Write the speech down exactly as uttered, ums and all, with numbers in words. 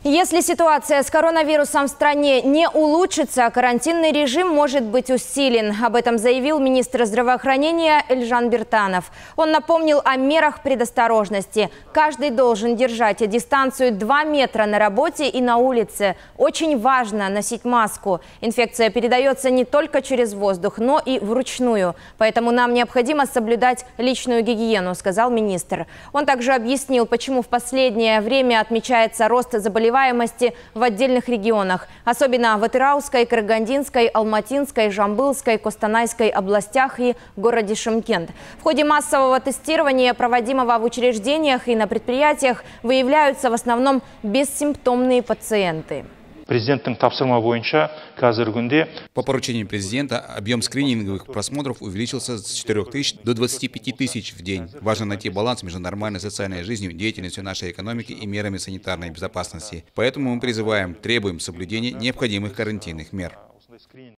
Если ситуация с коронавирусом в стране не улучшится, карантинный режим может быть усилен. Об этом заявил министр здравоохранения Эльжан Биртанов. Он напомнил о мерах предосторожности. Каждый должен держать дистанцию два метра на работе и на улице. Очень важно носить маску. Инфекция передается не только через воздух, но и вручную. Поэтому нам необходимо соблюдать личную гигиену, сказал министр. Он также объяснил, почему в последнее время отмечается рост заболеваний в отдельных регионах, особенно в Атырауской, Карагандинской, Алматинской, Жамбылской, Костанайской областях и городе Шымкент. В ходе массового тестирования, проводимого в учреждениях и на предприятиях, выявляются в основном бессимптомные пациенты. Президенттің тапсырма бойынша қазіргі күнде по поручению президента объем скрининговых просмотров увеличился с четырёх тысяч до двадцати пяти тысяч в день. Важно найти баланс между нормальной социальной жизнью, деятельностью нашей экономики и мерами санитарной безопасности. Поэтому мы призываем, требуем соблюдения необходимых карантинных мер.